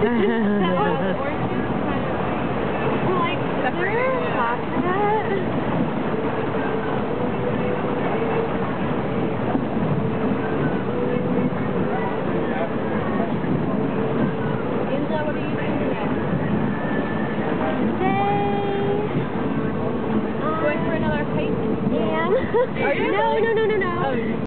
like, separated. What are you doing today? Going for another hike? Are you? No.